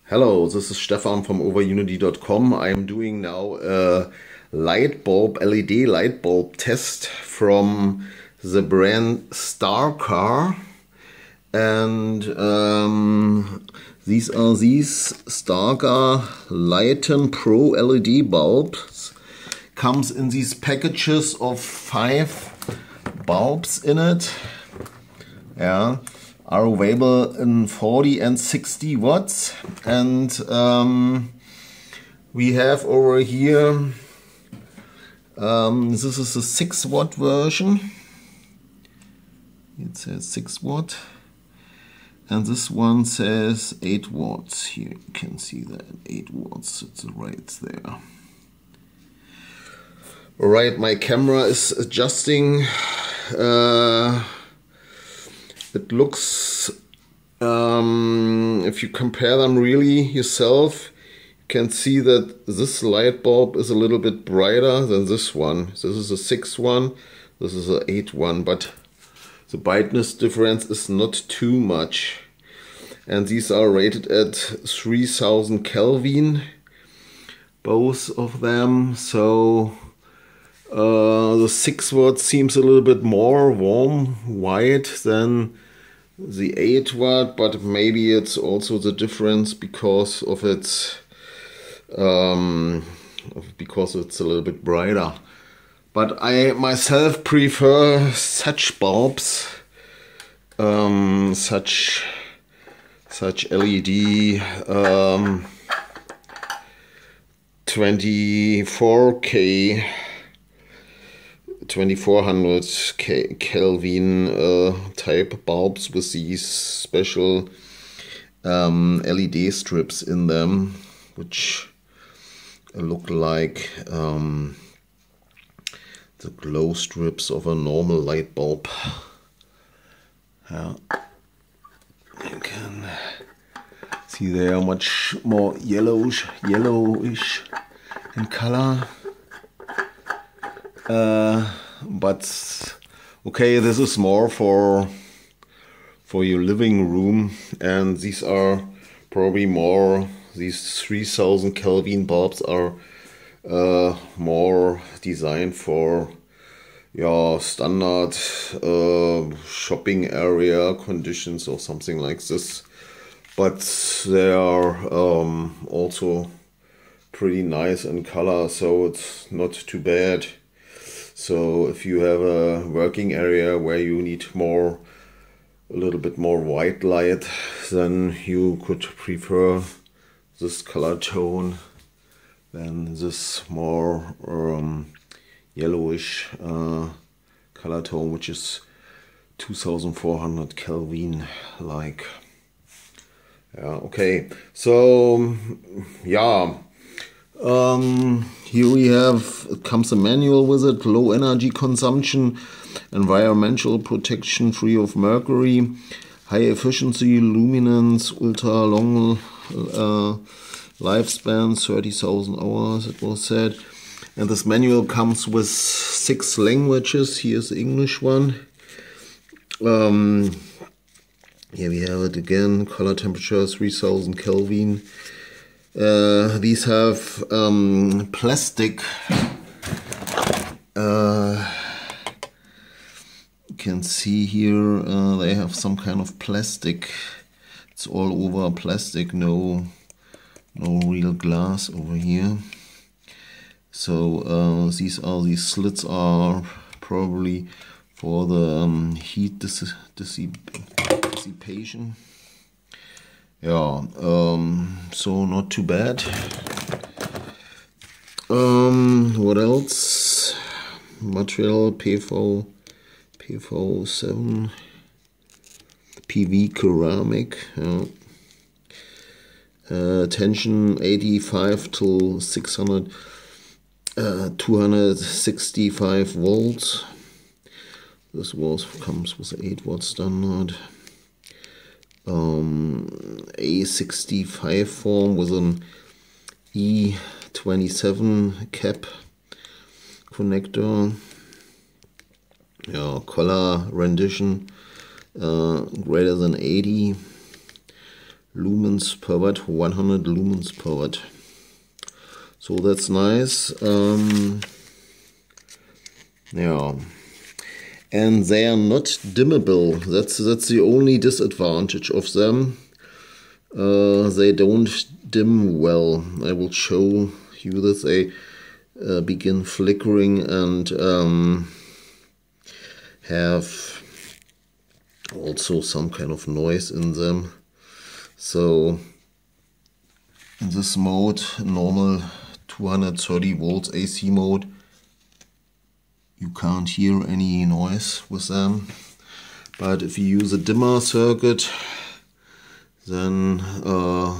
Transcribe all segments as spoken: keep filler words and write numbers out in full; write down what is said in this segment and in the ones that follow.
Hello, this is Stefan from over unity dot com. I'm doing now a light bulb, L E D light bulb test from the brand Starcar. And um, these are these Starcar Lighten Pro L E D bulbs. Comes in these packages of five bulbs in it. Yeah. Are available in forty and sixty watts, and um, we have over here um, this is a six watt version. It says six watt, and this one says eight watts. Here you can see that eight watts. It's right there. All right, my camera is adjusting. Uh, It looks, um, if you compare them really yourself, you can see that this light bulb is a little bit brighter than this one. This is a six one, this is an eight one, but the brightness difference is not too much. And these are rated at three thousand Kelvin, both of them. So uh, the six watt seems a little bit more warm white than the eight watt, but maybe it's also the difference because of its um, because it's a little bit brighter. But I myself prefer such bulbs, um, such such L E D um, twenty-four K. twenty-four hundred Kelvin uh, type bulbs with these special um, L E D strips in them, which look like um, the glow strips of a normal light bulb. Yeah. You can see they are much more yellowish, yellowish in color. Uh, but okay, this is more for for your living room, and these are probably more, these three thousand Kelvin bulbs are uh, more designed for your standard uh, shopping area conditions or something like this, but they are um, also pretty nice in color, so it's not too bad. So if you have a working area where you need more, a little bit more white light, then you could prefer this color tone than this more um, yellowish uh, color tone, which is two thousand four hundred Kelvin like. Yeah, okay, so yeah. Um, here we have, it comes a manual with it, low energy consumption, environmental protection, free of mercury, high efficiency, luminance, ultra long uh, lifespan, thirty thousand hours, it was said. And this manual comes with six languages. Here's the English one. Um, here we have it again, color temperature three thousand Kelvin. Uh, these have um, plastic, uh, you can see here uh, they have some kind of plastic. It's all over plastic, no, no real glass over here. So uh, these are these slits are probably for the um, heat dis dissipation. Yeah, um, so not too bad. Um, what else? Material P V, P V seven, P V ceramic. Yeah. Uh, tension eighty-five to six hundred, uh, two hundred sixty-five volts. This was comes with eight watt standard. Um, A sixty-five form with an E twenty-seven cap connector. Yeah, color rendition uh, greater than eighty. lumens per watt, one hundred lumens per watt. So that's nice. Um, yeah, and they are not dimmable. That's that's the only disadvantage of them. Uh, they don't dim well. I will show you this. They uh, begin flickering and um, have also some kind of noise in them. So in this mode, normal two hundred thirty volts A C mode, you can't hear any noise with them. But if you use a dimmer circuit, then uh,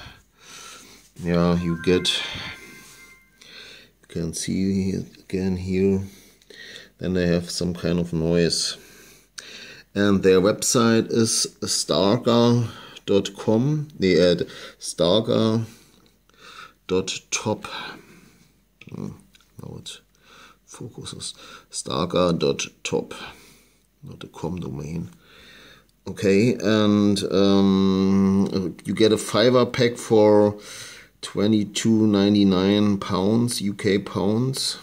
yeah, you get, you can see it again here, then they have some kind of noise. And their website is starga dot com. They add starga dot top. Oh, now it focuses. starga dot top, not a com domain. Okay, and um, you get a fiver pack for twenty-two ninety-nine pounds, U K pounds.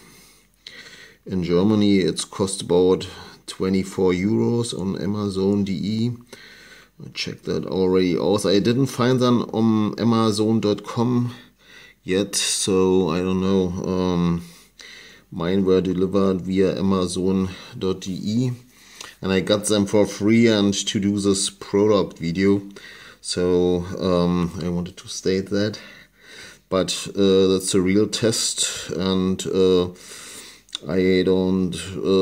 In Germany, it's cost about twenty-four euros on Amazon dot D E. I checked that already out. I didn't find them on Amazon dot com yet, so I don't know. Um, mine were delivered via Amazon dot D E. And I got them for free and to do this product video. So um, I wanted to state that. But uh, that's a real test, and uh, I don't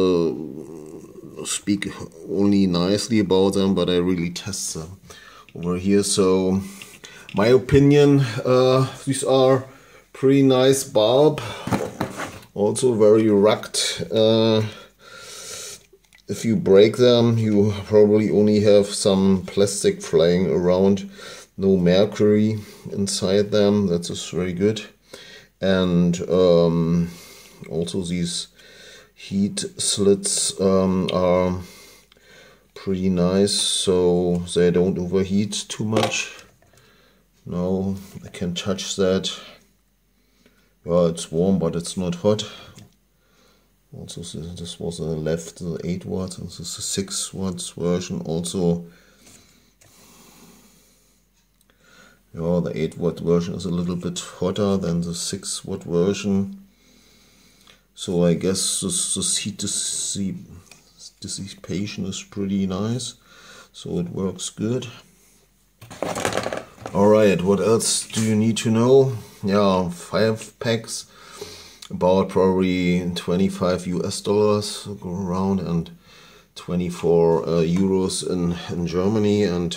uh, speak only nicely about them, but I really test them over here. So my opinion, uh, these are pretty nice bulb. Also very rugged. Uh, If you break them, you probably only have some plastic flying around, no mercury inside them. That is very good. And um, also these heat slits um, are pretty nice, so they don't overheat too much. Now I can touch that. Well, it's warm, but it's not hot. Also, this was a left the eight watts, and this is a six watts version. Also, yeah, the eight watt version is a little bit hotter than the six watt version. So I guess this, this heat dissipation is pretty nice. So it works good. Alright, what else do you need to know? Yeah, five packs. About probably twenty-five U S dollars go around, and twenty-four uh, euros in, in Germany, and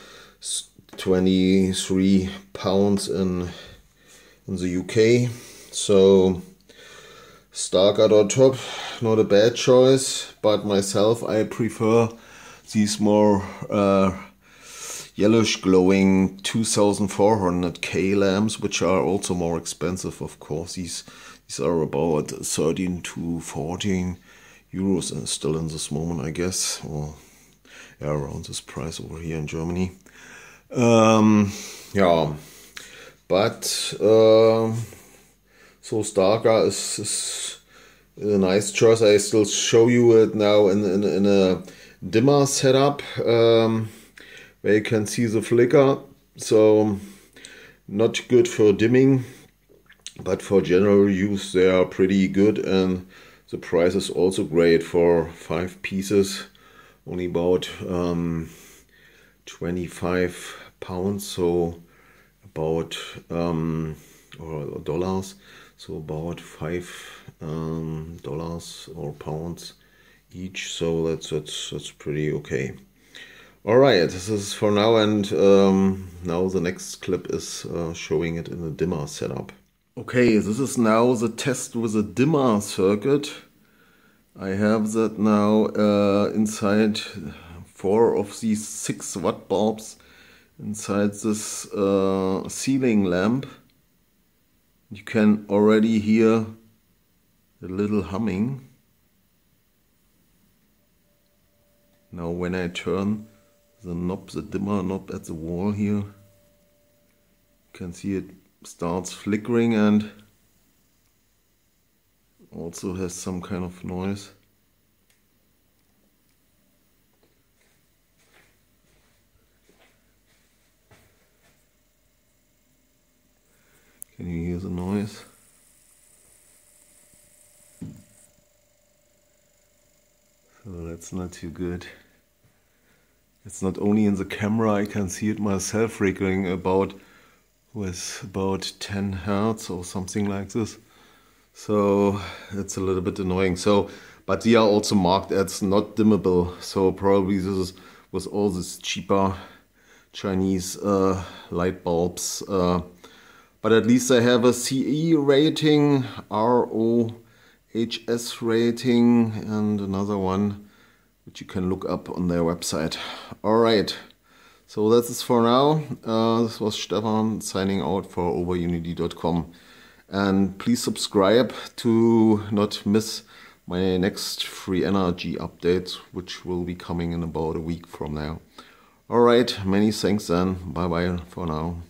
twenty-three pounds in in the U K. So Starga dot top, not a bad choice, but myself I prefer these more uh, yellowish glowing two thousand four hundred K lamps, which are also more expensive, of course. These These are about thirteen to fourteen euros and still in this moment, I guess, or yeah, around this price over here in Germany. Um, yeah, but uh, so Starga is, is a nice choice. I still show you it now in, in, in a dimmer setup, um, where you can see the flicker. So not good for dimming. But for general use they are pretty good, and the price is also great for five pieces, only about um, twenty-five pounds, so about um, or dollars, so about five um, dollars or pounds each. So that's that's that's pretty okay. All right, this is for now, and um, now the next clip is uh, showing it in a dimmer setup. Okay, this is now the test with a dimmer circuit. I have that now uh, inside four of these six watt bulbs inside this uh, ceiling lamp. You can already hear a little humming. Now when I turn the knob, the dimmer knob at the wall here, can see it starts flickering and also has some kind of noise. Can you hear the noise? So that's not too good. It's not only in the camera, I can see it myself flickering about with about ten hertz or something like this. So it's a little bit annoying. So, but they are also marked as not dimmable. So probably this is with all these cheaper Chinese uh, light bulbs. Uh, but at least I have a C E rating, R O H S rating, and another one which you can look up on their website. All right, so that's it for now. Uh, this was Stefan signing out for over unity dot com. And please subscribe to not miss my next free energy update, which will be coming in about a week from now. All right, many thanks then. Bye bye for now.